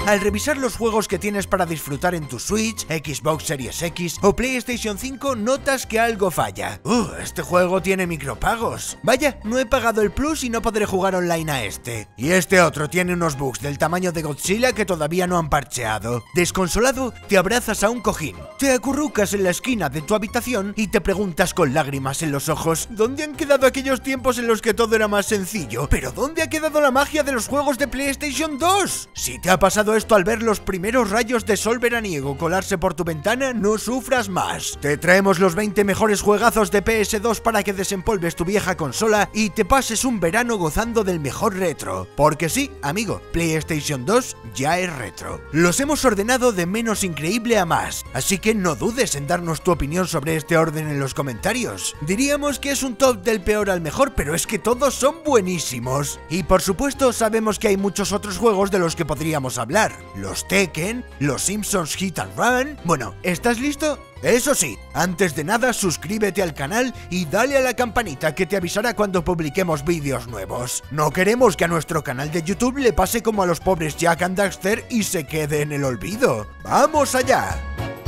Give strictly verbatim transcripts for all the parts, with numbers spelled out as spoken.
Al revisar los juegos que tienes para disfrutar en tu Switch, Xbox Series X o PlayStation cinco, notas que algo falla. Uh, este juego tiene micropagos. Vaya, no he pagado el Plus y no podré jugar online a este. Y este otro tiene unos bugs del tamaño de Godzilla que todavía no han parcheado. Desconsolado, te abrazas a un cojín, te acurrucas en la esquina de tu habitación y te preguntas con lágrimas en los ojos, ¿dónde han quedado aquellos tiempos en los que todo era más sencillo? ¿Pero dónde ha quedado la magia de los juegos de PlayStation dos? Si te ha pasado esto al ver los primeros rayos de sol veraniego colarse por tu ventana, no sufras más. Te traemos los veinte mejores juegazos de P S dos para que desempolves tu vieja consola y te pases un verano gozando del mejor retro. Porque sí, amigo, PlayStation dos ya es retro. Los hemos ordenado de menos increíble a más, así que no dudes en darnos tu opinión sobre este orden en los comentarios. Diríamos que es un top del peor al mejor, pero es que todos son buenísimos. Y por supuesto sabemos que hay muchos otros juegos de los que podríamos hablar. Los Tekken, los Simpsons Hit and Run... Bueno, ¿estás listo? Eso sí, antes de nada suscríbete al canal y dale a la campanita que te avisará cuando publiquemos vídeos nuevos. No queremos que a nuestro canal de YouTube le pase como a los pobres Jak and Daxter y se quede en el olvido. ¡Vamos allá!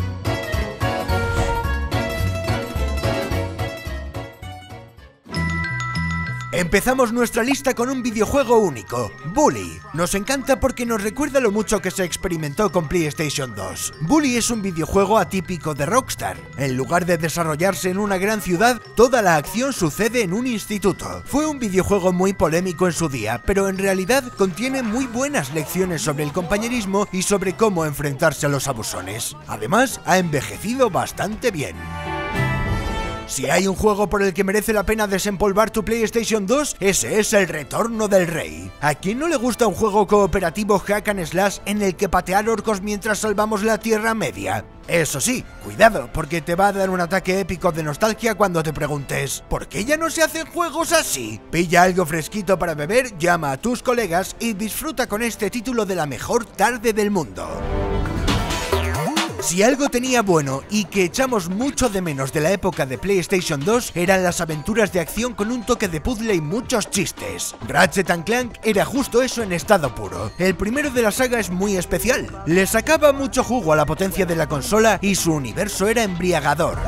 Empezamos nuestra lista con un videojuego único, Bully. Nos encanta porque nos recuerda lo mucho que se experimentó con PlayStation dos. Bully es un videojuego atípico de Rockstar. En lugar de desarrollarse en una gran ciudad, toda la acción sucede en un instituto. Fue un videojuego muy polémico en su día, pero en realidad contiene muy buenas lecciones sobre el compañerismo y sobre cómo enfrentarse a los abusones. Además, ha envejecido bastante bien. Si hay un juego por el que merece la pena desempolvar tu PlayStation dos, ese es el Retorno del Rey. ¿A quién no le gusta un juego cooperativo hack and slash en el que patear orcos mientras salvamos la Tierra Media? Eso sí, cuidado, porque te va a dar un ataque épico de nostalgia cuando te preguntes ¿por qué ya no se hacen juegos así? Pilla algo fresquito para beber, llama a tus colegas y disfruta con este título de la mejor tarde del mundo. Si algo tenía bueno y que echamos mucho de menos de la época de PlayStation dos, eran las aventuras de acción con un toque de puzzle y muchos chistes. Ratchet and Clank era justo eso en estado puro. El primero de la saga es muy especial. Le sacaba mucho jugo a la potencia de la consola y su universo era embriagador.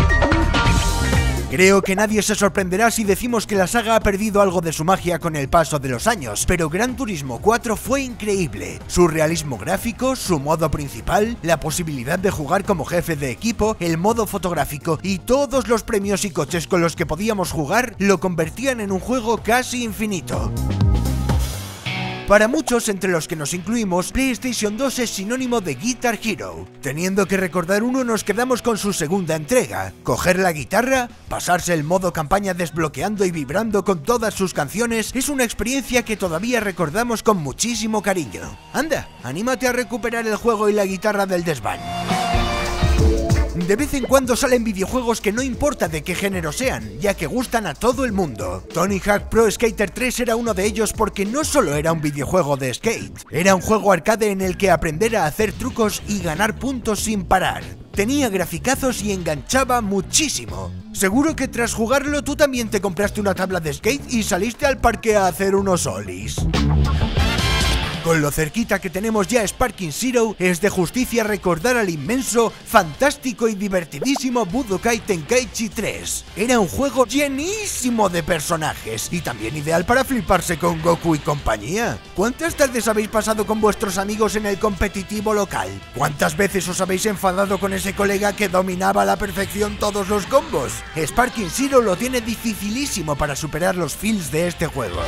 Creo que nadie se sorprenderá si decimos que la saga ha perdido algo de su magia con el paso de los años, pero Gran Turismo cuatro fue increíble. Su realismo gráfico, su modo principal, la posibilidad de jugar como jefe de equipo, el modo fotográfico y todos los premios y coches con los que podíamos jugar lo convertían en un juego casi infinito. Para muchos, entre los que nos incluimos, PlayStation dos es sinónimo de Guitar Hero. Teniendo que recordar uno, nos quedamos con su segunda entrega. Coger la guitarra, pasarse el modo campaña desbloqueando y vibrando con todas sus canciones, es una experiencia que todavía recordamos con muchísimo cariño. Anda, anímate a recuperar el juego y la guitarra del desván. De vez en cuando salen videojuegos que no importa de qué género sean, ya que gustan a todo el mundo. Tony Hawk Pro Skater tres era uno de ellos porque no solo era un videojuego de skate, era un juego arcade en el que aprender a hacer trucos y ganar puntos sin parar. Tenía graficazos y enganchaba muchísimo. Seguro que tras jugarlo tú también te compraste una tabla de skate y saliste al parque a hacer unos ollies. Con lo cerquita que tenemos ya Sparking Zero, es de justicia recordar al inmenso, fantástico y divertidísimo Budokai Tenkaichi tres. Era un juego llenísimo de personajes y también ideal para fliparse con Goku y compañía. ¿Cuántas tardes habéis pasado con vuestros amigos en el competitivo local? ¿Cuántas veces os habéis enfadado con ese colega que dominaba a la perfección todos los combos? Sparking Zero lo tiene dificilísimo para superar los feels de este juego.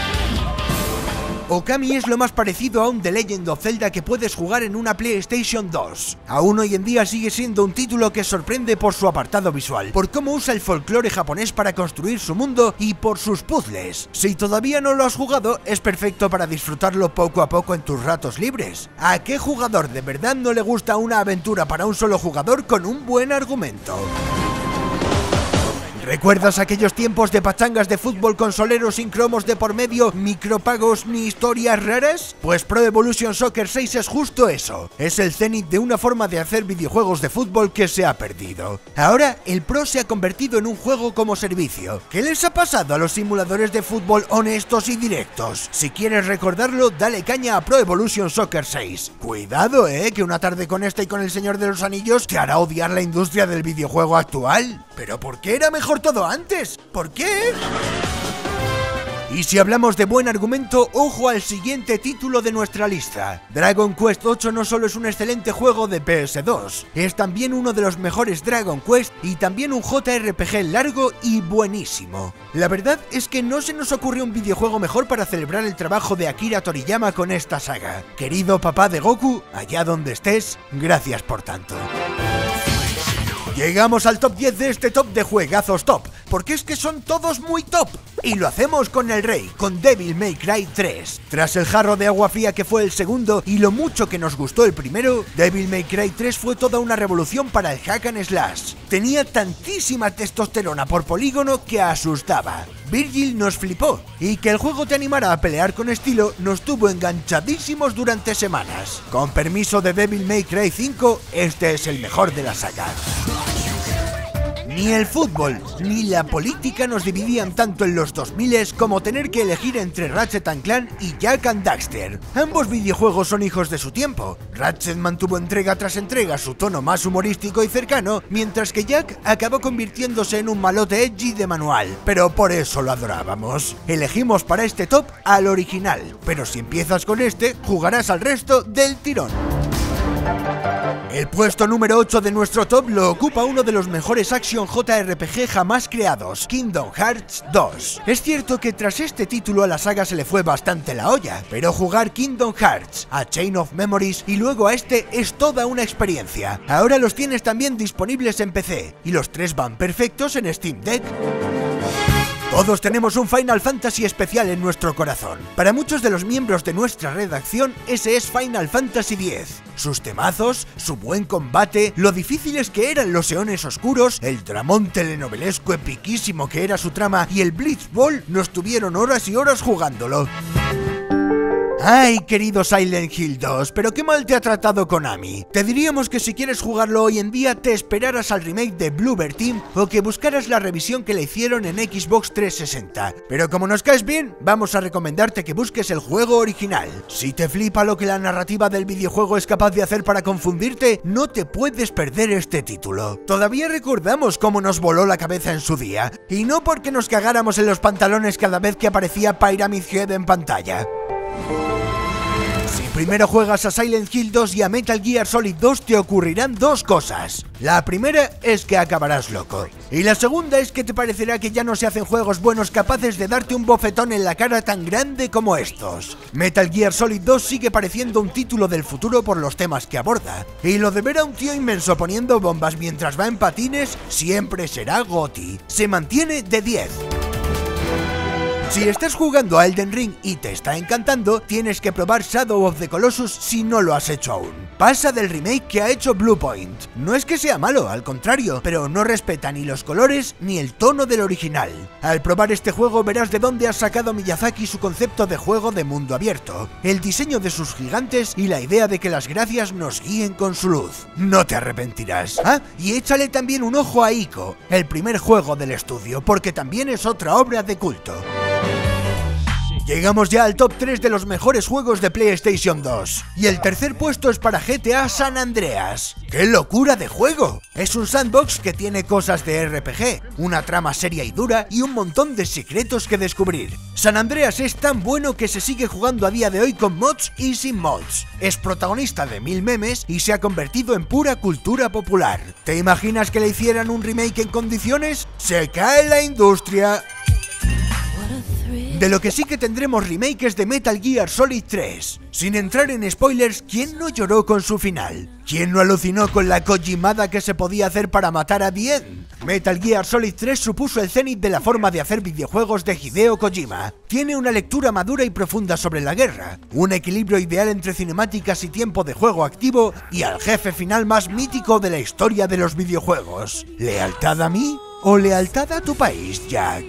Okami es lo más parecido a un The Legend of Zelda que puedes jugar en una PlayStation dos. Aún hoy en día sigue siendo un título que sorprende por su apartado visual, por cómo usa el folclore japonés para construir su mundo y por sus puzzles. Si todavía no lo has jugado, es perfecto para disfrutarlo poco a poco en tus ratos libres. ¿A qué jugador de verdad no le gusta una aventura para un solo jugador con un buen argumento? ¿Recuerdas aquellos tiempos de pachangas de fútbol consoleros sin cromos de por medio, micropagos ni historias raras? Pues Pro Evolution Soccer seis es justo eso. Es el cenit de una forma de hacer videojuegos de fútbol que se ha perdido. Ahora, el Pro se ha convertido en un juego como servicio. ¿Qué les ha pasado a los simuladores de fútbol honestos y directos? Si quieres recordarlo, dale caña a Pro Evolution Soccer seis. Cuidado, eh, que una tarde con esta y con el Señor de los Anillos te hará odiar la industria del videojuego actual. ¿Pero por qué era mejor todo antes? ¿Por qué? Y si hablamos de buen argumento, ojo al siguiente título de nuestra lista. Dragon Quest ocho no solo es un excelente juego de P S dos, es también uno de los mejores Dragon Quest y también un J R P G largo y buenísimo. La verdad es que no se nos ocurrió un videojuego mejor para celebrar el trabajo de Akira Toriyama con esta saga. Querido papá de Goku, allá donde estés, gracias por tanto. Llegamos al top diez de este top de juegazos top, porque es que son todos muy top. Y lo hacemos con el rey, con Devil May Cry tres. Tras el jarro de agua fría que fue el segundo y lo mucho que nos gustó el primero, Devil May Cry tres fue toda una revolución para el hack and slash. Tenía tantísima testosterona por polígono que asustaba. Virgil nos flipó, y que el juego te animara a pelear con estilo nos tuvo enganchadísimos durante semanas. Con permiso de Devil May Cry cinco, este es el mejor de la saga. Ni el fútbol ni la política nos dividían tanto en los dos mil como tener que elegir entre Ratchet and Clank y Jak and Daxter. Ambos videojuegos son hijos de su tiempo. Ratchet mantuvo entrega tras entrega su tono más humorístico y cercano, mientras que Jak acabó convirtiéndose en un malote edgy de manual, pero por eso lo adorábamos. Elegimos para este top al original, pero si empiezas con este, jugarás al resto del tirón. El puesto número ocho de nuestro top lo ocupa uno de los mejores action J R P G jamás creados, Kingdom Hearts dos. Es cierto que tras este título a la saga se le fue bastante la olla, pero jugar Kingdom Hearts, a Chain of Memories y luego a este es toda una experiencia. Ahora los tienes también disponibles en P C, y los tres van perfectos en Steam Deck. Todos tenemos un Final Fantasy especial en nuestro corazón. Para muchos de los miembros de nuestra redacción, ese es Final Fantasy diez. Sus temazos, su buen combate, lo difíciles que eran los eones oscuros, el dramón telenovelesco epiquísimo que era su trama y el Blitzball nos tuvieron horas y horas jugándolo. Ay, querido Silent Hill dos, pero qué mal te ha tratado Konami. Te diríamos que si quieres jugarlo hoy en día te esperaras al remake de Bloober Team o que buscaras la revisión que le hicieron en Xbox trescientos sesenta. Pero como nos caes bien, vamos a recomendarte que busques el juego original. Si te flipa lo que la narrativa del videojuego es capaz de hacer para confundirte, no te puedes perder este título. Todavía recordamos cómo nos voló la cabeza en su día, y no porque nos cagáramos en los pantalones cada vez que aparecía Pyramid Head en pantalla. Si primero juegas a Silent Hill dos y a Metal Gear Solid dos te ocurrirán dos cosas. La primera es que acabarás loco. Y la segunda es que te parecerá que ya no se hacen juegos buenos capaces de darte un bofetón en la cara tan grande como estos. Metal Gear Solid dos sigue pareciendo un título del futuro por los temas que aborda. Y lo de ver a un tío inmenso poniendo bombas mientras va en patines siempre será GOTY. Se mantiene de diez. Si estás jugando a Elden Ring y te está encantando, tienes que probar Shadow of the Colossus si no lo has hecho aún. Pasa del remake que ha hecho Bluepoint. No es que sea malo, al contrario, pero no respeta ni los colores ni el tono del original. Al probar este juego verás de dónde ha sacado Miyazaki su concepto de juego de mundo abierto, el diseño de sus gigantes y la idea de que las gracias nos guíen con su luz. No te arrepentirás. Ah, y échale también un ojo a Ico, el primer juego del estudio, porque también es otra obra de culto. Llegamos ya al top tres de los mejores juegos de PlayStation dos. Y el tercer puesto es para G T A San Andreas. ¡Qué locura de juego! Es un sandbox que tiene cosas de R P G, una trama seria y dura y un montón de secretos que descubrir. San Andreas es tan bueno que se sigue jugando a día de hoy con mods y sin mods. Es protagonista de mil memes y se ha convertido en pura cultura popular. ¿Te imaginas que le hicieran un remake en condiciones? ¡Se cae la industria! De lo que sí que tendremos remakes de Metal Gear Solid tres. Sin entrar en spoilers, ¿quién no lloró con su final? ¿Quién no alucinó con la Kojimada que se podía hacer para matar a The End? Metal Gear Solid tres supuso el cenit de la forma de hacer videojuegos de Hideo Kojima. Tiene una lectura madura y profunda sobre la guerra, un equilibrio ideal entre cinemáticas y tiempo de juego activo, y al jefe final más mítico de la historia de los videojuegos. ¿Lealtad a mí o lealtad a tu país, Jack?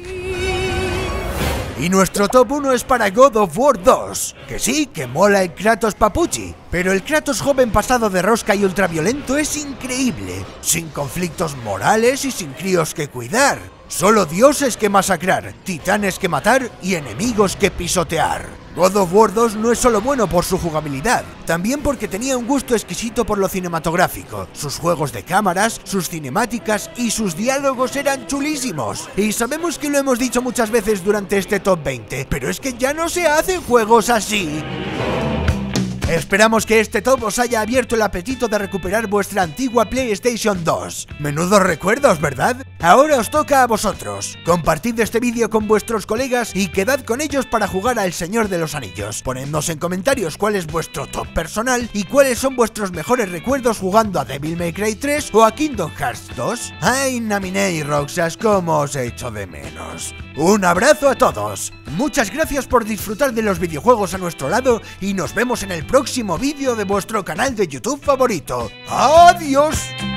Y nuestro top uno es para God of War dos, que sí, que mola el Kratos papuchi, pero el Kratos joven pasado de rosca y ultraviolento es increíble, sin conflictos morales y sin críos que cuidar, solo dioses que masacrar, titanes que matar y enemigos que pisotear. God of War dos no es solo bueno por su jugabilidad, también porque tenía un gusto exquisito por lo cinematográfico. Sus juegos de cámaras, sus cinemáticas y sus diálogos eran chulísimos. Y sabemos que lo hemos dicho muchas veces durante este top veinte, pero es que ya no se hacen juegos así. Esperamos que este top os haya abierto el apetito de recuperar vuestra antigua PlayStation dos. Menudos recuerdos, ¿verdad? Ahora os toca a vosotros. Compartid este vídeo con vuestros colegas y quedad con ellos para jugar al Señor de los Anillos. Ponednos en comentarios cuál es vuestro top personal y cuáles son vuestros mejores recuerdos jugando a Devil May Cry tres o a Kingdom Hearts dos. Ay, Naminé y Roxas, cómo os echo de menos. Un abrazo a todos. Muchas gracias por disfrutar de los videojuegos a nuestro lado y nos vemos en el próximo vídeo de vuestro canal de YouTube favorito. ¡Adiós!